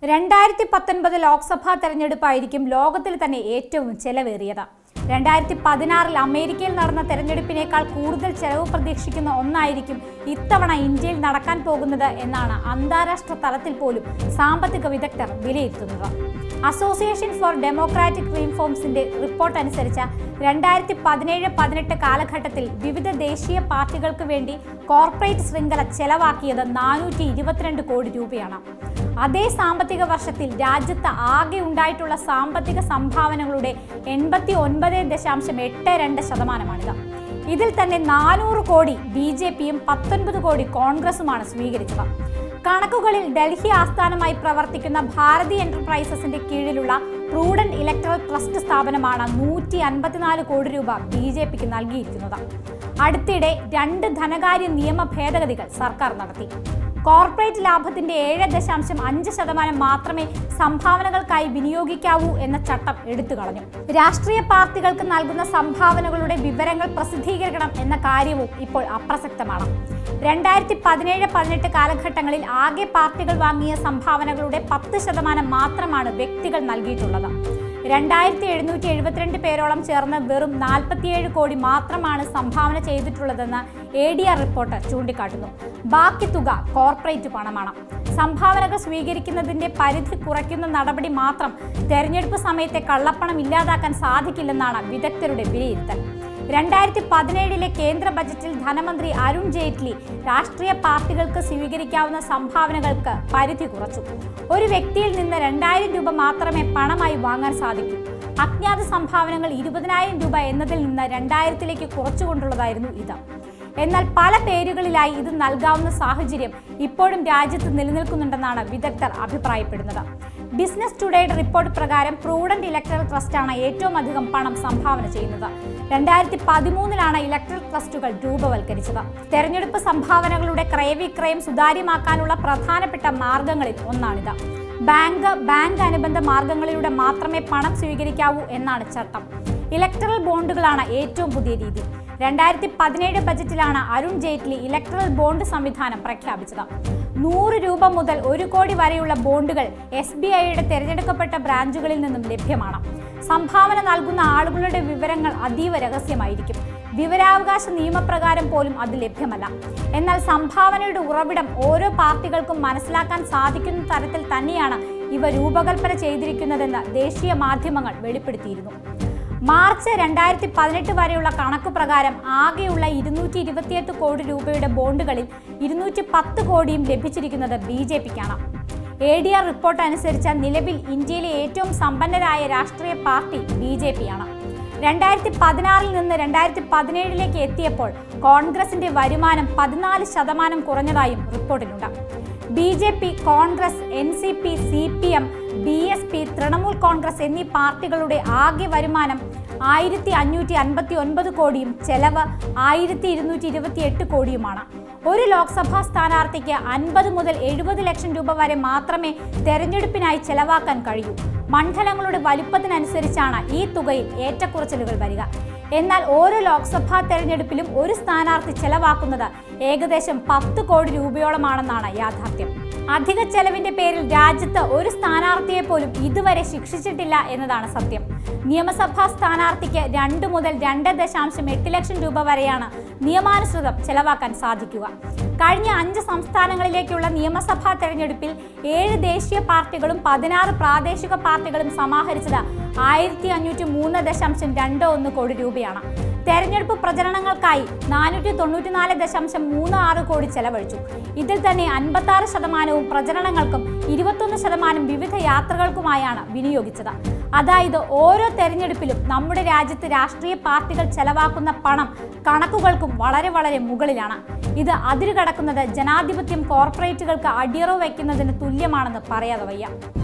2019 ലോക്സഭാ തെരഞ്ഞെടുപ്പായിരിക്കും ലോകത്തിൽ തന്നെ ഏറ്റവും ചെലവേറിയത്. 2016 അമേരിക്കയിൽ നടന്ന തെരഞ്ഞെടുപ്പിനേക്കാൾ കൂടുതൽ ചെലവ് പ്രതീക്ഷിക്കുന്ന ഒന്നായിരിക്കും ഇത്തവണ ഇന്ത്യയിൽ നടക്കാൻ പോകുന്നത് എന്നാണ് അന്താരാഷ്ട്ര തലത്തിൽ പോലും സാമ്പത്തിക വിദഗ്ധർ വിലയിരുത്തുന്നത്. അസോസിയേഷൻ ഫോർ ഡെമോക്രാറ്റിക് റീഫോംസിന്റെ റിപ്പോർട്ട് അനുസരിച്ച് 2017-18 കാലഘട്ടത്തിൽ വിവിധ ദേശീയ പാർട്ടികൾക്ക് വേണ്ടി കോർപ്പറേറ്റ് ശൃംഖല ചെലവാക്കിയത് 422 കോടി രൂപയാണ്. അതേ സാമ്പത്തിക വർഷത്തിൽ രാജ്യത്ത് ആകെ ഉണ്ടായിട്ടുള്ള സാമ്പത്തിക സംഭാവനകളുടെ 89.82%. ഇതിൽ തന്നെ 400 കോടി BJPയും 19 കോടി കോൺഗ്രസുമാണ് സ്വീകരിച്ചത്. കണക്കുകളിൽ ഡൽഹി ആസ്ഥാനമായി പ്രവർത്തിക്കുന്ന ഭാരതി എന്റർപ്രൈസസിന്റെ കീഴിലുള്ള പ്രൂഡന്റ് ഇലക്ടറൽ ട്രസ്റ്റ് സ്ഥാപനമാണ് 154 കോടി രൂപ BJPക്ക് നൽകിയിരിക്കുന്നത്. അടുത്തിടെ 2 ധനകാര്യ നിയമ ഭേദഗതികൾ സർക്കാർ നടത്തി. കോർപ്പറേറ്റ് ലാഭത്തിന്റെ 7.5% മാത്രമേ സംഭാവനകൾക്കായി വിനിയോഗിക്കാവൂ എന്ന ചട്ടം എടുത്തുകളഞ്ഞു. രാഷ്ട്രീയ പാർട്ടികൾക്ക് നൽകുന്ന സംഭാവനകളുടെ വിവരങ്ങൾ പ്രസിദ്ധീകരിക്കണം എന്ന കാര്യവും ഇപ്പോൾ അപ്രസക്തമാണ്. 2017-18 കാലഘട്ടങ്ങളിൽ ആകെ പാർട്ടികൾ വാങ്ങിയ സംഭാവനകളുടെ 10% മാത്രമാണ് വ്യക്തികൾ നൽകിയിട്ടുള്ളത്. 2772 പേരോളം ചേർന്ന് വെറും 47 കോടി മാത്രമാണ് സംഭാവന ചെയ്തിട്ടുള്ളതെന്ന് ADR റിപ്പോർട്ട് ചൂണ്ടിക്കാട്ടുന്നു. ബാക്കി തുക കോർപ്പറേറ്റ് പണമാണ്. സംഭാവനകൾ സ്വീകരിക്കുന്നതിന്റെ പരിധി കുറയ്ക്കുന്ന നടപടി മാത്രം തെരഞ്ഞെടുപ്പ് സമയത്തെ കള്ളപ്പണം ഇല്ലാതാക്കാൻ സാധിക്കില്ലെന്നാണ് വിദഗ്ധരുടെ വിലയിരുത്തൽ. 2017 കേന്ദ്ര ബജറ്റിൽ ധനമന്ത്രി അരുൺ ജെയ്റ്റ്ലി രാഷ്ട്രീയ പാർട്ടികൾക്ക് സ്വീകരിക്കാവുന്ന സംഭാവനകൾക്ക് പരിധി കുറച്ചു. ഒരു വ്യക്തിയിൽ നിന്ന് 2000 രൂപ മാത്രമേ പണമായി വാങ്ങാൻ സാധിക്കൂ. അജ്ഞാത സംഭാവനകൾ 20,000 രൂപ എന്നതിൽ നിന്ന് 2000-ലേക്ക് കുറച്ചുകൊണ്ടുള്ളതായിരുന്നു ഇത്. എന്നാൽ പല പേരുകളിലായി ഇത് നൽകാവുന്ന സാഹചര്യം ഇപ്പോഴും രാജ്യത്ത് നിലനിൽക്കുന്നുണ്ടെന്നാണ് വിദഗ്ധർ അഭിപ്രായപ്പെടുന്നത്. ബിസിനസ് ടുഡേയുടെ റിപ്പോർട്ട് പ്രകാരം പ്രൂഡന്റ് ഇലക്ടറൽ ട്രസ്റ്റാണ് ഏറ്റവും അധികം പണം സംഭാവന ചെയ്യുന്നത്. 2013 ഇലക്ടറൽ ട്രസ്റ്റുകൾ രൂപവൽക്കരിച്ചത്. തെരഞ്ഞെടുപ്പ് സംഭാവനകളുടെ ക്രയവിക്രയം സുതാര്യമാക്കാനുള്ള പ്രധാനപ്പെട്ട മാർഗങ്ങളിൽ ഒന്നാണിത്. ബാങ്ക് അനുബന്ധ മാർഗങ്ങളിലൂടെ മാത്രമേ പണം സ്വീകരിക്കാവൂ എന്നാണ് ചട്ടം. ഇലക്ടറൽ ബോണ്ടുകളാണ് ഏറ്റവും പുതിയ രീതി. 2017 ബജറ്റിലാണ് അരുൺ ജെയ്റ്റ്ലി ഇലക്ടറൽ ബോണ്ട് സംവിധാനം പ്രഖ്യാപിച്ചത്. 100 രൂപ മുതൽ 1 കോടി വരെയുള്ള ബോണ്ടുകൾ SBIയുടെ തിരഞ്ഞെടുക്കപ്പെട്ട ബ്രാഞ്ചുകളിൽ നിന്നും ലഭ്യമാണ്. സംഭാവന നൽകുന്ന ആളുകളുടെ വിവരങ്ങൾ അതീവ രഹസ്യമായിരിക്കും. വിവരാവകാശ നിയമപ്രകാരം പോലും അത് ലഭ്യമല്ല. എന്നാൽ സംഭാവനയുടെ ഉറവിടം ഓരോ പാർട്ടികൾക്കും മനസ്സിലാക്കാൻ സാധിക്കുന്ന തരത്തിൽ തന്നെയാണ് ഇവ രൂപകൽപ്പന ചെയ്തിരിക്കുന്നതെന്ന് ദേശീയ മാധ്യമങ്ങൾ വെളിപ്പെടുത്തിയിരുന്നു. മാർച്ച് 2018 വരെയുള്ള കണക്ക് പ്രകാരം ആകെയുള്ള 228 കോടി രൂപയുടെ ബോണ്ടുകളിൽ 210 കോടിയും ലഭിച്ചിരിക്കുന്നത് BJPക്കാണ്. ADR റിപ്പോർട്ട് അനുസരിച്ച് നിലവിൽ ഇന്ത്യയിലെ ഏറ്റവും സമ്പന്നരായ രാഷ്ട്രീയ പാർട്ടി BJPയാണ്. 2016 നിന്ന് 2017 എത്തിയപ്പോൾ കോൺഗ്രസിന്റെ വരുമാനം 14% കുറഞ്ഞതായും റിപ്പോർട്ടിലുണ്ട്. BJP, Congress, NCP, CPM, BSP, Trinamool Congress എന്നീ പാർട്ടികളുടെ ആകെ വരുമാനം 1559 കോടിയും ചെലവ് 1228 കോടിയുമാണ്. ഒരു ലോക്സഭാ സ്ഥാനാർത്ഥിക്ക് 50 മുതൽ 70 ലക്ഷം രൂപ വരെ മാത്രമേ തെരഞ്ഞെടുപ്പിനായി ചെലവാക്കാൻ കഴിയൂ. മണ്ഡലങ്ങളുടെ വലുപ്പത്തിനനുസരിച്ചാണ് ഈ തുകയിൽ ഏറ്റക്കുറച്ചിലുകൾ വരിക. എന്നാൽ ഓരോ ലോക്സഭാ തെരഞ്ഞെടുപ്പിലും ഒരു സ്ഥാനാർത്ഥി ചെലവാക്കുന്നത് ഏകദേശം 10 കോടി രൂപയോളമാണെന്നാണ് യാഥാർത്ഥ്യം. അധിക ചെലവിന്റെ പേരിൽ രാജ്യത്ത് ഒരു സ്ഥാനാർത്ഥിയെ പോലും ഇതുവരെ ശിക്ഷിച്ചിട്ടില്ല എന്നതാണ് സത്യം. നിയമസഭാ സ്ഥാനാർത്ഥിക്ക് 2 മുതൽ 2.8 ലക്ഷം രൂപ വരെയാണ് നിയമാനുസൃതം ചെലവാക്കാൻ സാധിക്കുക. കഴിഞ്ഞ 5 സംസ്ഥാനങ്ങളിലേക്കുള്ള നിയമസഭാ തെരഞ്ഞെടുപ്പിൽ 7 ദേശീയ പാർട്ടികളും 16 പ്രാദേശിക പാർട്ടികളും സമാഹരിച്ചത് 1503.21 കോടി രൂപയാണ്. തെരഞ്ഞെടുപ്പ് പ്രചരണങ്ങൾക്കായി 494.36 കോടി ചെലവഴിച്ചു. ഇതിൽ തന്നെ 56% പ്രചരണങ്ങൾക്കും 21% വിവിധ യാത്രകൾക്കുമായാണ് വിനിയോഗിച്ചത്. അതായത് ഓരോ തെരഞ്ഞെടുപ്പിലും നമ്മുടെ രാജ്യത്ത് രാഷ്ട്രീയ പാർട്ടികൾ ചെലവാക്കുന്ന പണം കണക്കുകൾക്കും വളരെ മുകളിലാണ്. ഇത് അതിരുകടക്കുന്നത് ജനാധിപത്യം കോർപ്പറേറ്റുകൾക്ക് അടിയറവ് വയ്ക്കുന്നതിന് തുല്യമാണെന്ന് പറയാതെ വയ്യ.